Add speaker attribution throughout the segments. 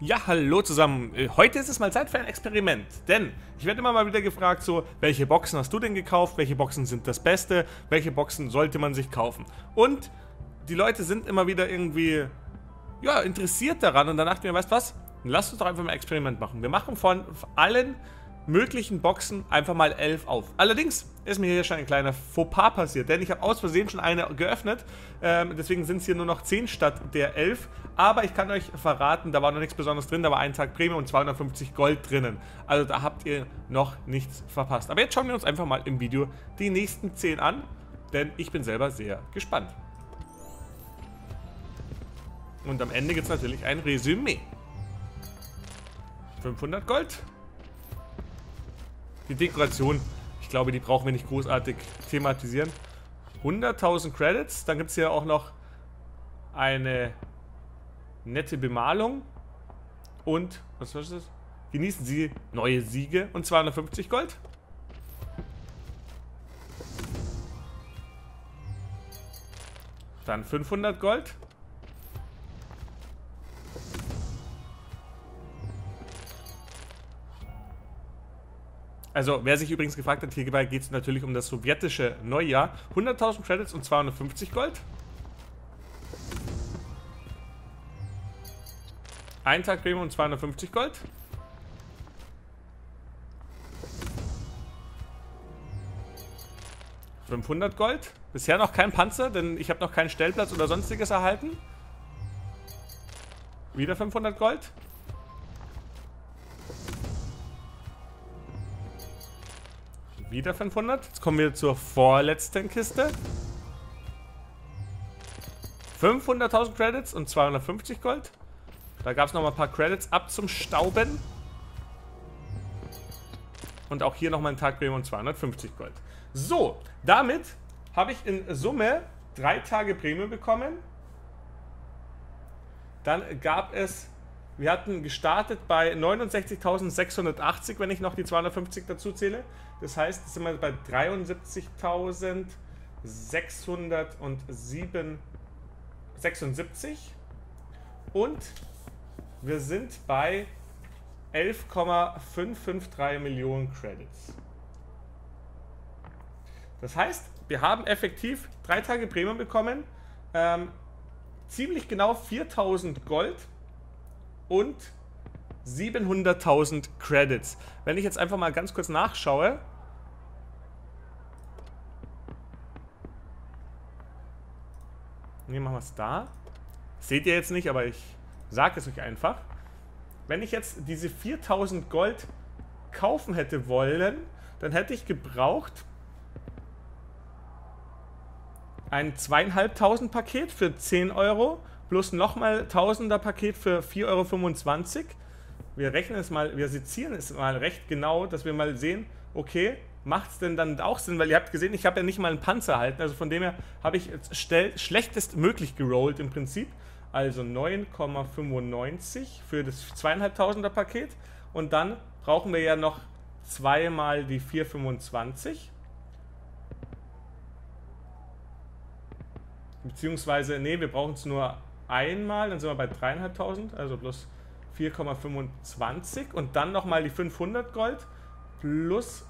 Speaker 1: Ja, hallo zusammen. Heute ist es mal Zeit für ein Experiment, denn ich werde immer mal wieder gefragt, so, welche Boxen hast du denn gekauft, welche Boxen sind das Beste, welche Boxen sollte man sich kaufen? Und die Leute sind immer wieder irgendwie, ja, interessiert daran und dann dachte ich mir, weißt du was, lass uns doch einfach mal ein Experiment machen. Wir machen von allen möglichen Boxen einfach mal 11 auf. Allerdings ist mir hier schon ein kleiner Fauxpas passiert, denn ich habe aus Versehen schon eine geöffnet, deswegen sind es hier nur noch 10 statt der 11, aber ich kann euch verraten, da war noch nichts Besonderes drin, da war ein Tag Premium und 250 Gold drinnen, also da habt ihr noch nichts verpasst. Aber jetzt schauen wir uns einfach mal im Video die nächsten 10 an, denn ich bin selber sehr gespannt. Und am Ende gibt es natürlich ein Resümee. 500 Gold. Die Dekoration, ich glaube, die brauchen wir nicht großartig thematisieren. 100.000 Credits. Dann gibt es hier auch noch eine nette Bemalung. Und, was ist das? Genießen Sie neue Siege und 250 Gold. Dann 500 Gold. Also, wer sich übrigens gefragt hat, hierbei geht es natürlich um das sowjetische Neujahr. 100.000 Credits und 250 Gold. Ein Tag Premium und 250 Gold. $500 Gold. Bisher noch kein Panzer, denn ich habe noch keinen Stellplatz oder sonstiges erhalten. Wieder 500 Gold. Wieder 500. Jetzt kommen wir zur vorletzten Kiste. 500.000 Credits und 250 Gold. Da gab es nochmal ein paar Credits ab zum Stauben. Und auch hier nochmal ein Tag Premium und 250 Gold. So, damit habe ich in Summe 3 Tage Premium bekommen. Dann gab es... Wir hatten gestartet bei 69.680, wenn ich noch die 250 dazu zähle. Das heißt, jetzt sind wir bei 73.676. Und wir sind bei 11,553 Millionen Credits. Das heißt, wir haben effektiv 3 Tage Premium bekommen. Ziemlich genau 4.000 Gold. Und 700.000 Credits. Wenn ich jetzt einfach mal ganz kurz nachschaue. Ne, machen wir es da. Seht ihr jetzt nicht, aber ich sage es euch einfach. Wenn ich jetzt diese 4.000 Gold kaufen hätte wollen, dann hätte ich gebraucht ein 2.500 Paket für 10 Euro. Plus nochmal 1000er Paket für 4,25 Euro. Wir rechnen es mal, wir sezieren es mal recht genau, dass wir mal sehen, okay, macht es denn dann auch Sinn? Weil ihr habt gesehen, ich habe ja nicht mal einen Panzer erhalten, also von dem her habe ich jetzt schlechtestmöglich gerollt im Prinzip. Also 9,95 für das 2.500er Paket und dann brauchen wir ja noch zweimal die 4,25. Beziehungsweise, nee, wir brauchen es nur einmal, dann sind wir bei 3.500, also plus 4,25 und dann nochmal die 500 Gold plus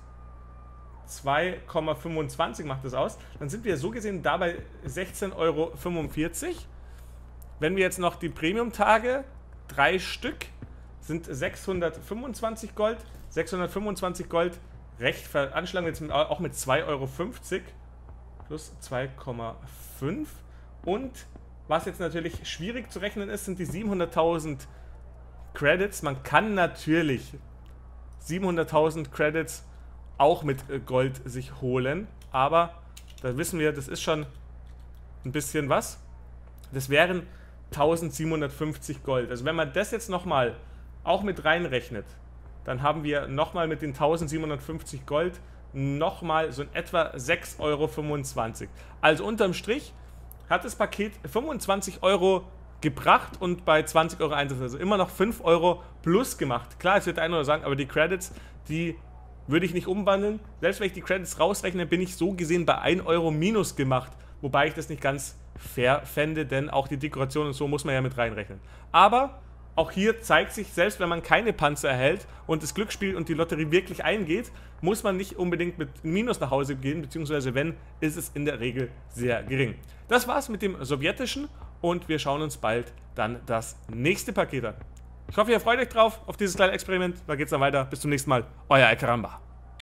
Speaker 1: 2,25 macht das aus. Dann sind wir so gesehen da bei 16,45 Euro. Wenn wir jetzt noch die Premium-Tage, 3 Stück, sind 625 Gold. 625 Gold, recht veranschlagen wir jetzt auch mit 2,50 Euro plus 2,5 und was jetzt natürlich schwierig zu rechnen ist, sind die 700.000 Credits. Man kann natürlich 700.000 Credits auch mit Gold sich holen, aber da wissen wir, das ist schon ein bisschen was. Das wären 1750 Gold. Also wenn man das jetzt nochmal auch mit reinrechnet, dann haben wir nochmal mit den 1750 Gold nochmal so in etwa 6,25 Euro. Also unterm Strich hat das Paket 25 Euro gebracht und bei 20 Euro Einsatz, also immer noch 5 Euro plus gemacht. Klar, es wird einer oder sagen, aber die Credits, die würde ich nicht umwandeln. Selbst wenn ich die Credits rausrechne, bin ich so gesehen bei 1 Euro minus gemacht. Wobei ich das nicht ganz fair fände, denn auch die Dekoration und so muss man ja mit reinrechnen. Aber auch hier zeigt sich, selbst wenn man keine Panzer erhält und das Glücksspiel und die Lotterie wirklich eingeht, muss man nicht unbedingt mit Minus nach Hause gehen, beziehungsweise wenn, ist es in der Regel sehr gering. Das war's mit dem sowjetischen und wir schauen uns bald dann das nächste Paket an. Ich hoffe, ihr freut euch drauf auf dieses kleine Experiment. Da geht's dann weiter. Bis zum nächsten Mal. Euer Alcaramba.